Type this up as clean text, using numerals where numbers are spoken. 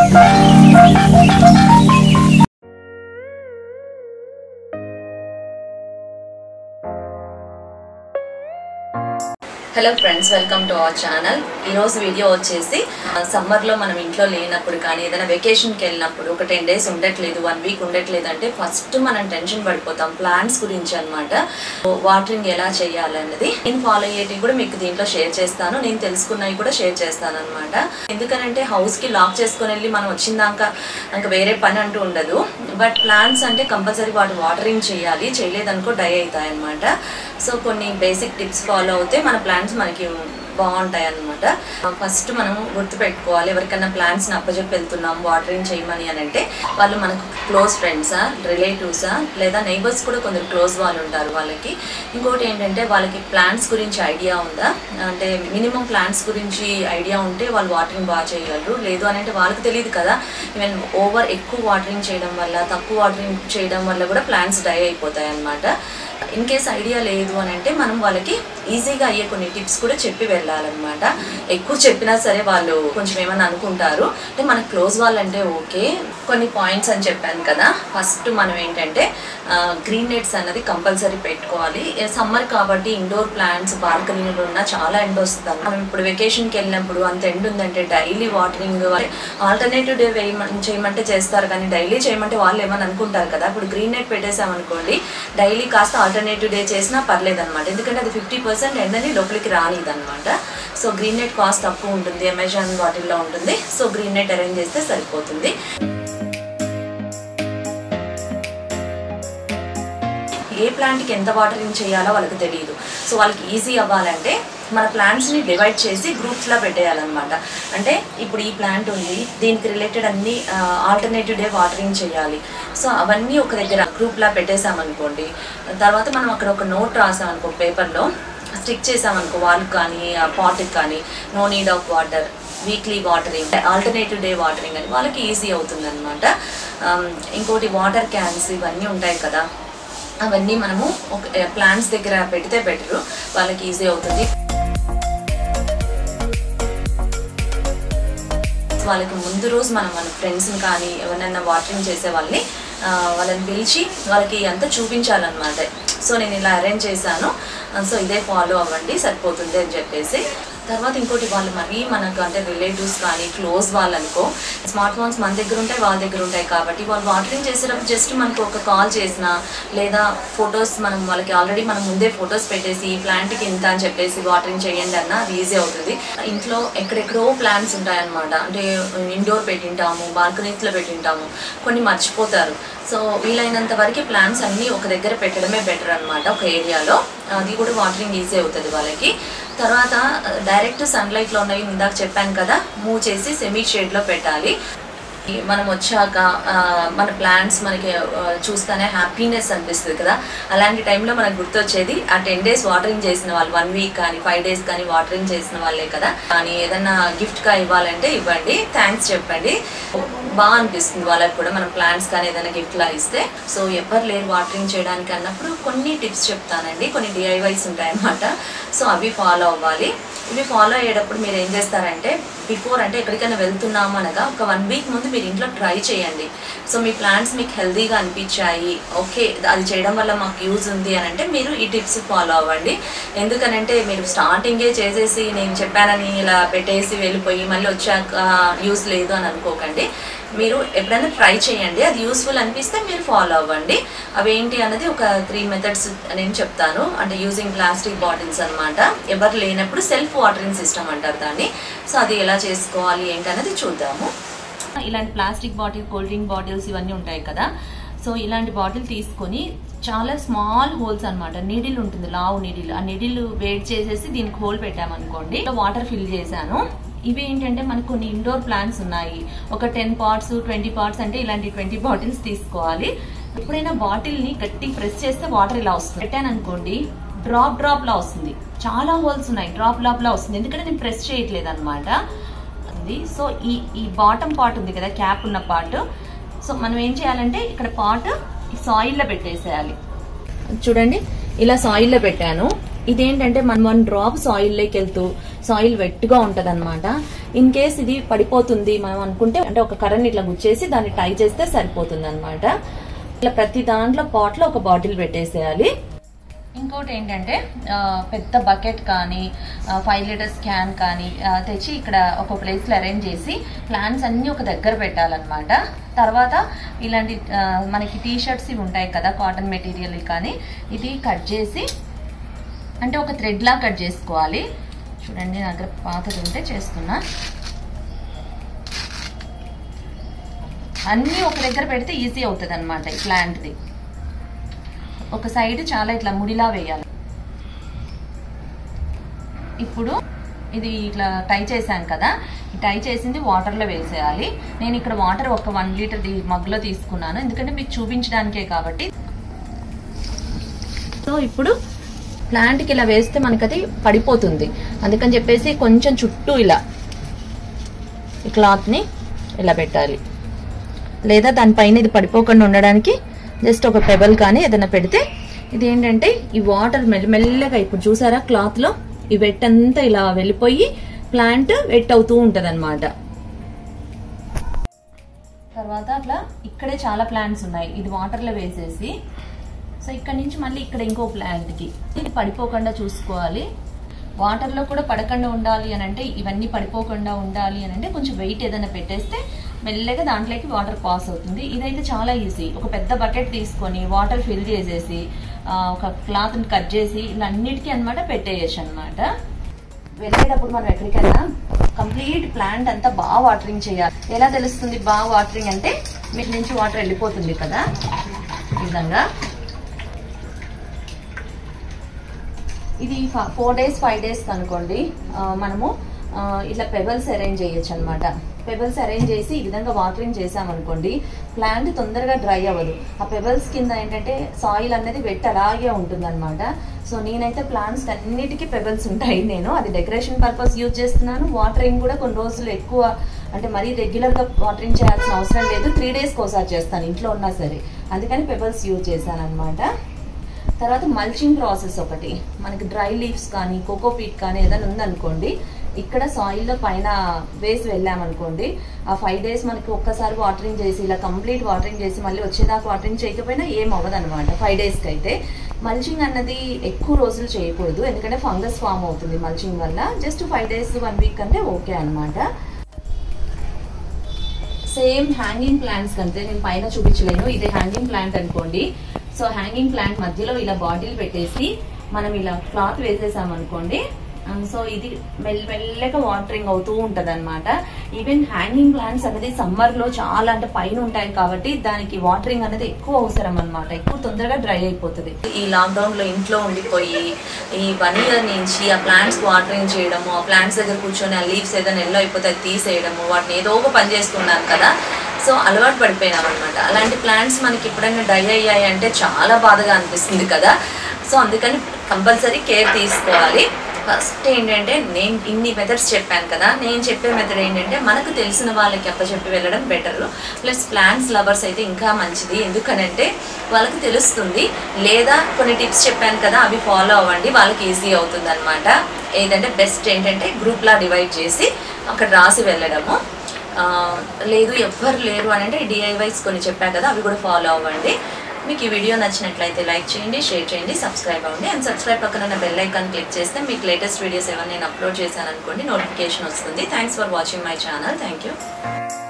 Hello friends, welcome to our channel. ఈరోజు video వచ్చేసి సమ్మర్లో మనం ఇంట్లో లేనప్పుడు కానీ ఏదైనా వెకేషన్కి వెళ్ళినప్పుడు ఒక 10 days ఉండట్లేదు, 1 week ఉండట్లేదు అంటే ఫస్ట్ మనం టెన్షన్ పడిపోతాం. ప్లాన్స్ గురించి అనమాట. వాటరింగ్ ఎలా చేయాలన్నది నేను ఫాలో అయ్యేటివి కూడా మీకు దీంట్లో షేర్ చేస్తాను. నేను తెలుసుకున్నవి కూడా షేర్ చేస్తాను అనమాట. ఎందుకనంటే హౌస్కి లాక్ చేసుకొని వెళ్ళి మనం వచ్చిందాక ఇంకా వేరే పని అంటూ ఉండదు. బట్ ప్లాన్స్ అంటే కంపల్సరీ వాటరింగ్ చేయాలి, చేయలేదనుకో డై అవుతాయి అనమాట. సో కొన్ని బేసిక్ టిప్స్ ఫాలో అవుతే మన ప్లాంట్స్ మనకి బాగుంటాయి అన్నమాట. ఫస్ట్ మనం గుర్తుపెట్టుకోవాలి, ఎవరికైనా ప్లాంట్స్ని అప్పచెప్పి వెళ్తున్నాం వాటరింగ్ చేయమని అని అంటే వాళ్ళు మనకు క్లోజ్ ఫ్రెండ్సా, రిలేటివ్సా, లేదా నైబర్స్ కూడా కొందరు క్లోజ్ వాళ్ళు ఉంటారు వాళ్ళకి. ఇంకోటి ఏంటంటే వాళ్ళకి ప్లాంట్స్ గురించి ఐడియా ఉందా అంటే మినిమం ప్లాంట్స్ గురించి ఐడియా ఉంటే వాళ్ళు వాటరింగ్ బాగా చేయగలరు. లేదు అని అంటే వాళ్ళకి తెలియదు కదా. ఈవెన్ ఎక్కువ వాటరింగ్ చేయడం వల్ల, తక్కువ వాటరింగ్ చేయడం వల్ల కూడా ప్లాంట్స్ డై అయిపోతాయి అన్నమాట. ఇన్ కేస్ ఐడియా లేదు అని అంటే మనం వాళ్ళకి ఈజీగా అయ్యే కొన్ని టిప్స్ కూడా చెప్పి వెళ్ళాలన్నమాట. ఎక్కువ చెప్పినా సరే వాళ్ళు కొంచెం ఏమన్నా అనుకుంటారు. అంటే మనకు క్లోజ్ వాళ్ళంటే ఓకే. కొన్ని పాయింట్స్ అని చెప్పాను కదా. ఫస్ట్ మనం ఏంటంటే గ్రీన్ నెట్స్ అన్నది కంపల్సరీ పెట్టుకోవాలి. సమ్మర్ కాబట్టి ఇండోర్ ప్లాంట్స్ బాల్కనీలో ఉన్న చాలా ఎండ వస్తుంది. మనం ఇప్పుడు వెకేషన్కి వెళ్ళినప్పుడు అంత ఎండ ఉందంటే డైలీ వాటరింగ్ ఆల్టర్నేటివ్ డే చేయమంటే చేస్తారు, కానీ డైలీ చేయమంటే వాళ్ళు ఏమని అనుకుంటారు కదా. ఇప్పుడు గ్రీన్ నెట్ పెట్టేసామనుకోండి, డైలీ కాస్త ఆల్టర్నేటివ్ డే చేసినా పర్లేదు అనమాట. ఎందుకంటే అది 50% ఎండని లోపలికి రానిదనమాట. సో గ్రీన్ నెట్ కాస్ట్ తక్కువ ఉంటుంది, అమెజాన్ వాటిల్లో ఉంటుంది. సో గ్రీన్ నెట్ అరేంజ్ చేస్తే సరిపోతుంది. ఏ ప్లాంట్కి ఎంత వాటరింగ్ చేయాలో వాళ్ళకి తెలియదు. సో వాళ్ళకి ఈజీ అవ్వాలంటే మన ప్లాంట్స్ని డివైడ్ చేసి గ్రూప్స్లా పెట్టేయాలన్నమాట. అంటే ఇప్పుడు ఈ ప్లాంట్ ఉంది, దీనికి రిలేటెడ్ అన్ని ఆల్టర్నేటివ్ డే వాటరింగ్ చేయాలి. సో అవన్నీ ఒక దగ్గర గ్రూప్లా పెట్టేసామనుకోండి. తర్వాత మనం అక్కడ ఒక నోట్ రాసామనుకో, పేపర్లో స్టిక్ చేసామనుకో వాళ్ళకి కానీ పాట్కి కానీ, no need of water, weekly watering, alternative day watering అని వాళ్ళకి ఈజీ అవుతుంది అనమాట. ఇంకోటి వాటర్ క్యాన్స్ ఇవన్నీ ఉంటాయి కదా, అవన్నీ మనము ఒక ప్లాంట్స్ దగ్గర పెడితే బెటరు, వాళ్ళకి ఈజీ అవుతుంది. వాళ్ళకి ముందు రోజు మనం మన ఫ్రెండ్స్ని కానీ ఎవరైనా వాటరింగ్ చేసే వాళ్ళని పిలిచి వాళ్ళకి అంతా చూపించాలన్నమాట. సో నేను ఇలా అరేంజ్ చేశాను, సో ఇదే ఫాలో అవ్వండి సరిపోతుంది అని చెప్పేసి. తర్వాత ఇంకోటి వాళ్ళు మరీ మనకు అంటే రిలేటివ్స్ కానీ క్లోజ్ వాళ్ళు అనుకో, స్మార్ట్ ఫోన్స్ మన దగ్గర ఉంటాయి, వాళ్ళ దగ్గర ఉంటాయి కాబట్టి వాళ్ళు వాటరింగ్ చేసేటప్పుడు జస్ట్ మనకు ఒక కాల్ చేసినా, లేదా ఫొటోస్ వాళ్ళకి ఆల్రెడీ మనం ముందే ఫొటోస్ పెట్టేసి ఈ ప్లాంట్కి ఇంత అని చెప్పేసి వాటరింగ్ చేయండి అన్న అది ఈజీ అవుతుంది. ఇంట్లో ఎక్కడెక్కడో ప్లాంట్స్ ఉంటాయన్నమాట. అంటే ఇండోర్ పెట్టింటాము, బాల్కనీస్లో పెట్టింటాము, కొన్ని మర్చిపోతారు. సో వీలైనంత వరకు ప్లాంట్స్ అన్నీ ఒక దగ్గర పెట్టడమే బెటర్ అనమాట, ఒక ఏరియాలో. అది కూడా వాటరింగ్ ఈజీ అవుతుంది వాళ్ళకి. తర్వాత డైరెక్ట్ సన్లైట్లో ఉన్నవి ఇందాక చెప్పాను కదా, మూవ్ చేసి సెమీ షేడ్లో పెట్టాలి. మనం వచ్చాక మన ప్లాంట్స్ మనకి చూస్తేనే హ్యాపీనెస్ అనిపిస్తుంది కదా. అలాంటి టైంలో మనకు గుర్తొచ్చేది ఆ 10 days వాటరింగ్ చేసిన వాళ్ళు, 1 week కానీ 5 days కానీ వాటరింగ్ చేసిన వాళ్ళే కదా. కానీ ఏదన్నా గిఫ్ట్గా ఇవ్వాలంటే ఇవ్వండి, థ్యాంక్స్ చెప్పండి, బాగా అనిపిస్తుంది వాళ్ళకి కూడా. మనం ప్లాంట్స్ కానీ ఏదైనా గిఫ్ట్లా ఇస్తే. సో ఎవరు లేరు వాటరింగ్ చేయడానికి అన్నప్పుడు కొన్ని టిప్స్ చెప్తానండి, కొన్ని DIYs ఉంటాయన్నమాట. సో అవి ఫాలో అవ్వాలి. ఇవి ఫాలో అయ్యేటప్పుడు మీరు ఏం చేస్తారంటే బిఫోర్ అంటే ఎక్కడికైనా వెళ్తున్నాము అనగా ఒక 1 week ముందు మీరు ఇంట్లో ట్రై చేయండి. సో మీ ప్లాంట్స్ మీకు హెల్తీగా అనిపించాయి, ఓకే అది చేయడం వల్ల మాకు యూజ్ ఉంది అని అంటే మీరు ఈ టిప్స్ ఫాలో అవ్వండి. ఎందుకనంటే మీరు స్టార్టింగే చేసేసి నేను చెప్పానని ఇలా పెట్టేసి వెళ్ళిపోయి మళ్ళీ వచ్చాక యూజ్ లేదు అని అనుకోకండి. మీరు ఎప్పుడైనా ట్రై చేయండి, అది యూస్ఫుల్ అనిపిస్తే మీరు ఫాలో అవ్వండి. అవేంటి అన్నది ఒక 3 methods నేను చెప్తాను. అంటే యూజింగ్ ప్లాస్టిక్ బాటిల్స్ అనమాట. ఎవరు లేనప్పుడు సెల్ఫ్ వాటరింగ్ సిస్టమ్ అంటారు దాన్ని. సో అది ఎలా చేసుకోవాలి ఏంటనేది చూద్దాము. ఇలాంటి plastic bottle, cool drink bottles ఇవన్నీ ఉంటాయి కదా. సో ఇలాంటి బాటిల్ తీసుకొని చాలా స్మాల్ హోల్స్ అనమాట, నీడిల్ ఉంటుంది, లావు నీడిల్, ఆ నీడిల్ వేడి చేసేసి దీనికి హోల్ పెట్టామనుకోండి, వాటర్ ఫిల్ చేశాను. ఇవి ఏంటంటే మనకు కొన్ని ఇండోర్ ప్లాంట్స్ ఉన్నాయి, ఒక 10 pots 20 pots అంటే ఇలాంటి 20 bottles తీసుకోవాలి. ఎప్పుడైనా బాటిల్ని గట్టి ప్రెస్ చేస్తే వాటర్ ఇలా వస్తుంది, పెట్టాను అనుకోండి డ్రాప్ లా వస్తుంది. చాలా హోల్స్ ఉన్నాయి, డ్రాప్ లా వస్తుంది, ఎందుకంటే నేను ప్రెస్ చేయట్లేదు అనమాట. సో ఈ బాటమ్ పార్ట్ ఉంది కదా, క్యాప్ ఉన్న పార్ట్, సో మనం ఏం చేయాలంటే ఇక్కడ పార్ట్ సాయిల్లో పెట్టేసేయాలి. చూడండి ఇలా సాయిల్లో పెట్టాను. ఇదేంటంటే మనం 1 డ్రాప్ సాయిల్ లోకి వెళ్తూ సాయిల్ వెట్ గా ఉంటది అనమాట. ఇన్ కేస్ ఇది పడిపోతుంది మనం అనుకుంటే అంటే ఒక కర్రని ఇట్లా గుచ్చేసి దాన్ని టై చేస్తే సరిపోతుంది అనమాట. ఇట్లా ప్రతి దాంట్లో పాట్ లో ఒక బాటిల్ పెట్టేసేయాలి. ఇంకోటి ఏంటంటే పెద్ద బకెట్ కానీ 5 లీటర్స్ క్యాన్ కానీ తెచ్చి ఇక్కడ ఒక ప్లేస్ లో అరేంజ్ చేసి ప్లాంట్స్ అన్ని ఒక దగ్గర పెట్టాలన్నమాట. తర్వాత ఇలాంటి మనకి టీ షర్ట్స్ ఇవి ఉంటాయి కదా కాటన్ మెటీరియల్ కానీ ఇది కట్ చేసి అంటే ఒక థ్రెడ్ లా కట్ చేసుకోవాలి. చూడండి నా దగ్గర పాతది ఉంటే చేస్తున్నా. అన్నీ ఒక దగ్గర పెడితే ఈజీ అవుతుంది అనమాట. ఈ ప్లాంట్ది ఒక సైడ్ చాలా ఇట్లా ముడిలా వేయాలి. ఇప్పుడు ఇది ఇట్లా టై చేశాను కదా, ఈ టై చేసింది వాటర్లో వేసేయాలి. నేను ఇక్కడ వాటర్ ఒక 1 లీటర్ మగ్లో తీసుకున్నాను ఎందుకంటే మీకు చూపించడానికే కాబట్టి. సో ఇప్పుడు ప్లాంట్కి ఇలా వేస్తే మనకి అది పడిపోతుంది, అందుకని చెప్పేసి కొంచెం చుట్టూ ఇలా ఈ క్లాత్ని ఇలా పెట్టాలి. లేదా దానిపైన ఇది పడిపోకుండా ఉండడానికి జస్ట్ ఒక పెబల్ కానీ ఏదైనా పెడితే ఇది ఏంటంటే ఈ వాటర్ మెల్లమెల్లగా ఇప్పుడు చూసారా క్లాత్ లో ఈ వెట్ అంతా ఇలా వెళ్ళిపోయి ప్లాంట్ వెట్ అవుతూ ఉంటది అనమాట. తర్వాత అట్లా ఇక్కడే చాలా ప్లాంట్స్ ఉన్నాయి, ఇది వాటర్ లో వేసేసి సో ఇక్కడ నుంచి మళ్ళీ ఇక్కడ ఇంకో ప్లాంట్ కి ఇది పడిపోకుండా చూసుకోవాలి. వాటర్ లో కూడా పడకుండా ఉండాలి అని అంటే ఇవన్నీ పడిపోకుండా ఉండాలి అని అంటే కొంచెం వెయిట్ ఏదైనా పెట్టేస్తే మెల్లగా దాంట్లోకి వాటర్ పాస్ అవుతుంది. ఇదైతే చాలా ఈజీ. ఒక పెద్ద బకెట్ తీసుకొని వాటర్ ఫిల్ చేసేసి ఒక క్లాత్ ని కట్ చేసి ఇలా అన్నిటికీ అనమాట పెట్టేయచ్చు అనమాట. వెళ్ళేటప్పుడు మనం ఎక్కడికైనా కంప్లీట్ ప్లాంట్ అంతా బాగా వాటరింగ్ చేయాలి. ఎలా తెలుస్తుంది బాగా వాటరింగ్ అంటే వీటి నుంచి వాటర్ వెళ్ళిపోతుంది కదా ఈ విధంగా. ఇది 4 days 5 days అనుకోండి మనము ఇట్లా పెబల్స్ అరేంజ్ చేయొచ్చు అనమాట. పెబల్స్ అరేంజ్ చేసి ఈ విధంగా వాటరింగ్ చేసామనుకోండి ప్లాంట్ తొందరగా డ్రై అవ్వదు. ఆ పెబల్స్ కింద ఏంటంటే సాయిల్ అనేది వెట్ అలాగే ఉంటుంది అనమాట. సో నేనైతే ప్లాంట్స్ అన్నిటికీ పెబల్స్ ఉంటాయి. నేను అది డెకరేషన్ పర్పస్ యూజ్ చేస్తున్నాను. వాటరింగ్ కూడా కొన్ని రోజులు ఎక్కువ అంటే మరీ రెగ్యులర్ గా వాటరింగ్ చేయాల్సిన అవసరం లేదు. 3 days ఒకసారి చేస్తాను ఇంట్లో ఉన్నా సరే, అందుకని పెబల్స్ యూజ్ చేశాను అనమాట. తర్వాత మల్చింగ్ ప్రాసెస్ ఒకటి, మనకి డ్రై లీవ్స్ కానీ కోకోపీట్ కానీ ఏదైనా ఉందనుకోండి ఇక్కడ సాయిల్లో పైన వేసి వెళ్ళామనుకోండి ఆ 5 days మనకి ఒక్కసారి వాటరింగ్ చేసి ఇలా కంప్లీట్ వాటరింగ్ చేసి మళ్ళీ వచ్చేదాకా వాటరింగ్ చేయకపోయినా ఏం అవ్వదు అనమాట. 5 days అయితే మల్చింగ్ అన్నది ఎక్కువ రోజులు చేయకూడదు ఎందుకంటే ఫంగస్ ఫామ్ అవుతుంది మల్చింగ్ వల్ల. జస్ట్ 5 days 1 week అంటే ఓకే అనమాట. సేమ్ హ్యాంగింగ్ ప్లాంట్స్ కంటే నేను పైన చూపించలేను, ఇది హ్యాంగింగ్ ప్లాంట్ అనుకోండి. సో హ్యాంగింగ్ ప్లాంట్ మధ్యలో ఇలా బాటిల్ పెట్టేసి మనం ఇలా క్లాత్ వేసేసామనుకోండి సో ఇది మెల్లగా వాటరింగ్ అవుతూ ఉంటది అనమాట. ఈవెన్ హ్యాంగింగ్ ప్లాంట్స్ అనేది సమ్మర్ లో చాలా అంటే పైన ఉంటాయి కాబట్టి దానికి వాటరింగ్ అనేది ఎక్కువ అవసరం అనమాట, ఎక్కువ తొందరగా డ్రై అయిపోతుంది. ఈ లాక్డౌన్ లో ఇంట్లో ఉండిపోయి ఈ 1 year నుంచి ఆ ప్లాంట్స్ వాటరింగ్ చేయడము, ఆ ప్లాంట్స్ దగ్గర కూర్చొని ఆ లీవ్స్ ఏదైనా ఎల్లో అయిపోతే తీసేయడము, వాటిని ఏదో ఒక పని చేస్తున్నాను కదా సో అలవాటు పడిపోయినాం అనమాట. అలాంటి ప్లాంట్స్ మనకి ఎప్పుడైనా డ్రై అయ్యాయి అంటే చాలా బాధగా అనిపిస్తుంది కదా. సో అందుకని కంపల్సరీ కేర్ తీసుకోవాలి. ఫస్ట్ ఏంటంటే నేను ఇన్ని మెథడ్స్ చెప్పాను కదా, నేను చెప్పే మెథడ్ ఏంటంటే మనకు తెలిసిన వాళ్ళకి అప్పచెప్పి వెళ్ళడం బెటర్. ప్లస్ ప్లాంట్స్ లవర్స్ అయితే ఇంకా మంచిది, ఎందుకనంటే వాళ్ళకి తెలుస్తుంది. లేదా కొన్ని టిప్స్ చెప్పాను కదా అవి ఫాలో అవ్వండి, వాళ్ళకి ఈజీ అవుతుంది అనమాట. ఏదంటే బెస్ట్ ఏంటంటే గ్రూప్లా డివైడ్ చేసి అక్కడ రాసి వెళ్ళడము. లేదు ఎవ్వరు లేరు అని అంటే డిఐవైస్ కొన్ని చెప్పాను కదా అవి కూడా ఫాలో అవ్వండి. మీకు ఈ వీడియో నచ్చినట్లయితే లైక్ చేయండి, షేర్ చేయండి, సబ్స్క్రైబ్ అవ్వండి. అండ్ సబ్స్క్రైబ్ పక్కన ఉన్న బెల్ ఐకాన్ క్లిక్ చేస్తే మీకు లేటెస్ట్ వీడియోస్ ఏమైనా నేను అప్లోడ్ చేశాను అనుకోండి నోటిఫికేషన్ వస్తుంది. Thanks for watching my channel. Thank you.